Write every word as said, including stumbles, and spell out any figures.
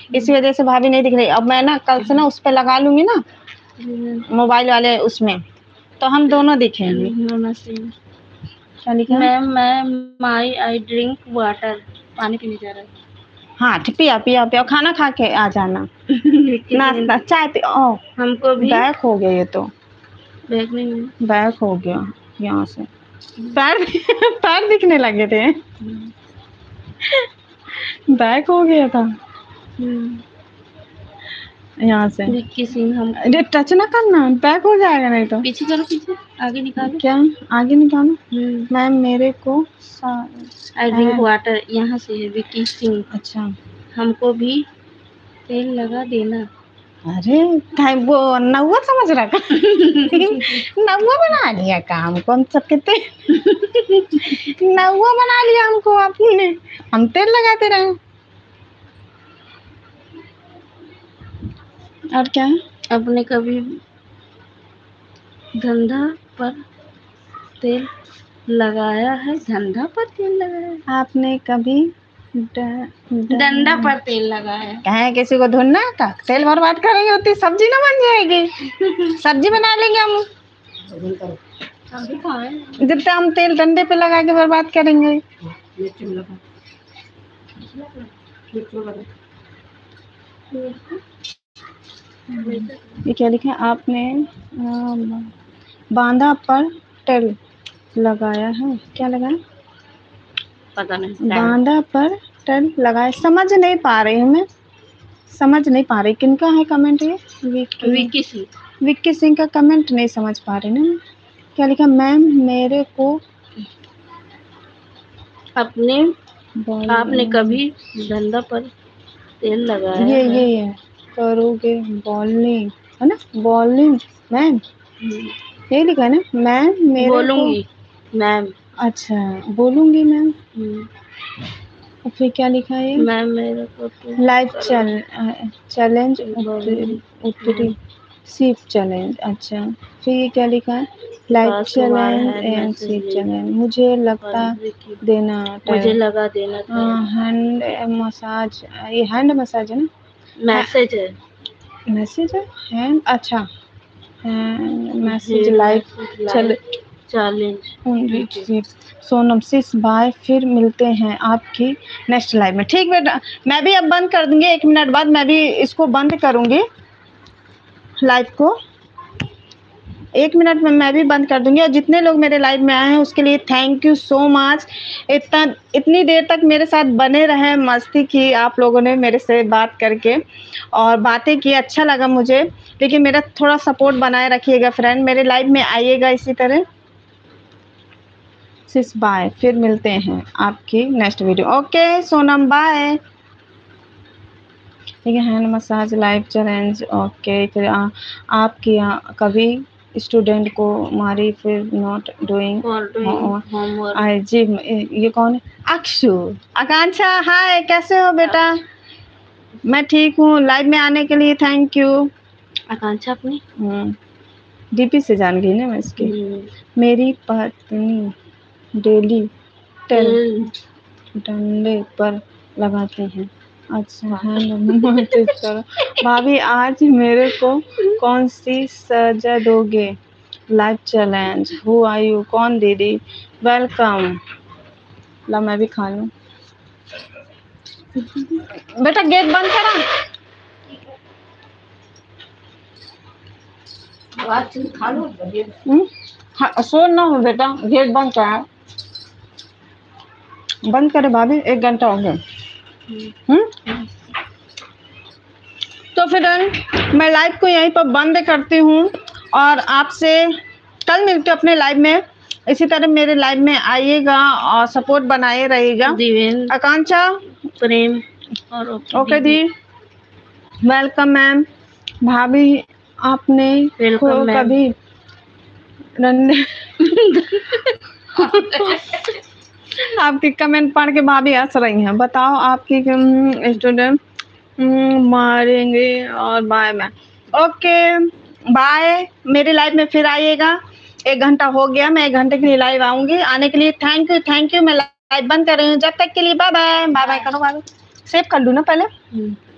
इसी वजह से भाभी नहीं दिख रही। अब मैं ना कल से ना उस पर लगा लूंगी ना मोबाइल वाले उसमें, तो हम दोनों दिखेंगे। क्या लिखा? Ma'am ma'am my I drink water, पानी पीने जा रहा है। हाँ ठीक, पिया पिया पिया, खाना खा के आ जाना। नाश्ता चाय पी। ओ हमको भी बैक हो गया, ये तो बैग नहीं, बैक हो गया यहाँ से। पैर पैर दिखने लगे थे, बैक हो गया था यहाँ से। विक्की सिंह हम अरे टच ना करना, बैक हो जाएगा नहीं तो। पीछे करो, पीछे आगे निकालो। क्या आगे निकालो? मैम मेरे को आई ड्रिंक वाटर यहाँ से है विक्की सिंह। अच्छा, हमको भी तेल लगा देना। अरे वो नौवा समझ रहा का नौवा बना लिया काम कौन सबके तेल नौवा बना लिया हमको आपने, हम तेल लगाते रहे। और क्या है? आपने कभी धंधा पर तेल लगाया है? धंधा पर तेल लगाया है? आपने कभी डंडा पर तेल लगाया है? कहे किसी को धुनना का तेल बर्बाद करेंगे उतनी सब्जी ना बन जाएगी। सब्जी बना लेंगे हम, जितना हम तेल डंडे पे लगा के बर्बाद करेंगे। ये क्या लिखा है आपने? बांधा पर तेल लगाया है, क्या लगाया? पता नहीं। बांधा पर तेल लगाया, समझ नहीं पा रही हूँ मैं, समझ नहीं पा रही किनका है कमेंट ये? विक्की विक्की सिंह विक्की सिंह का कमेंट नहीं समझ पा रही ना। क्या लिखा? मैम मेरे को अपने आपने कभी धंधा पर तेल लगाया ये है? ये ये करोगे बॉलिंग है ना, बॉलिंग मैम यही लिखा है ना। मैम मेरे बोलूंगी मैम। अच्छा बोलूंगी मैम। और फिर क्या लिखा है? मैम मेरे को लाइव चल चैलेंज उत्तरी सीप चैलेंज। अच्छा फिर ये क्या लिखा है? Live challenge and sip challenge. मुझे लगता देना, मुझे लगा देना था। हैंड मसाज, ये हैंड मसाज है ना? मैसेज है, मैसेज है हैंड। अच्छा मैसेज लाइव चल चैलेंज। सोनम सिस बाय, फिर मिलते हैं आपकी नेक्स्ट लाइव में। ठीक बेटा, मैं भी अब बंद कर दूंगी, एक मिनट बाद मैं भी इसको बंद करूंगी लाइव को, एक मिनट में मैं भी बंद कर दूंगी। और जितने लोग मेरे लाइव में आए हैं उसके लिए थैंक यू सो मच। इतना इतनी देर तक मेरे साथ बने रहे, मस्ती की आप लोगों ने मेरे से बात करके और बातें की, अच्छा लगा मुझे। लेकिन मेरा थोड़ा सपोर्ट बनाए रखिएगा फ्रेंड, मेरे लाइव में आइएगा इसी तरह। सिस बाय, फिर मिलते हैं आपकी next video. Okay Sonam bye. ठीक है, hand massage live challenge. Okay फिर आ, आपकी यहाँ कभी स्टूडेंट को मारी फिर नॉट डूइंग होमवर्क। आई जी ये कौन है? अक्षु आकांक्षा हाय, कैसे हो बेटा? मैं ठीक हूँ। लाइव में आने के लिए थैंक यू। आकांक्षा अपनी डीपी से जान गई ना मैं इसकी। मेरी पत्नी डेली तेल डंडे पर लगाते हैं। अच्छा है भाभी, आज मेरे को कौन सी सजा दोगे? Live challenge who are you? कौन दीदी? वेलकम। ला मैं भी खा लूं। बेटा गेट बंद करा। खा लो। हाँ, सो ना हो बेटा, गेट बंद करा। बंद करे भाभी, एक घंटा हो गया। हम्म तो फिर मैं लाइव को यहीं पर बंद करती हूँ और आपसे कल मिलते अपने लाइव में। इसी तरह मेरे लाइव में आइएगा और सपोर्ट बनाए रहिएगा। आकांक्षा प्रेम और ओके दी, वेलकम मैम। भाभी आपने कभी रंडे आपकी कमेंट पढ़ के भाभी हंस रही हैं। बताओ आपकी स्टूडेंट मारेंगे और बाय मैम। ओके बाय, मेरे लाइव में फिर आइएगा। एक घंटा हो गया, मैं एक घंटे के लिए लाइव आऊंगी। आने के लिए थैंक यू थैंक यू। मैं लाइव बंद कर रही हूँ जब तक के लिए। बाय बाय बाय बाय करो। बाय सेव कर लूँ ना पहले।